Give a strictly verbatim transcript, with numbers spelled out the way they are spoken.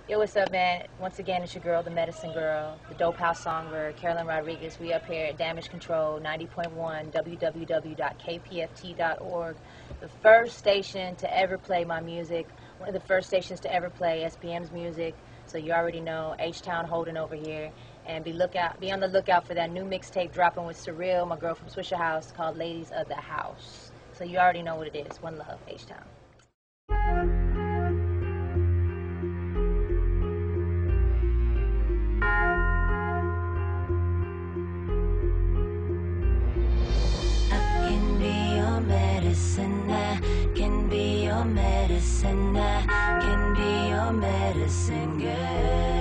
Yo, what's up, man? Once again, it's your girl, the Medicine Girl, the Dope House Songbird, Carolyn Rodriguez. We up here at Damage Control ninety point one, w w w dot k p f t dot org. The first station to ever play my music. One of the first stations to ever play S P M's music. So you already know, H-Town holding over here. And be lookout, be on the lookout for that new mixtape dropping with Surreal, my girl from Swisher House, called Ladies of the House. So you already know what it is. One love, H-Town. Medicine, I can be your medicine, I can be your medicine girl.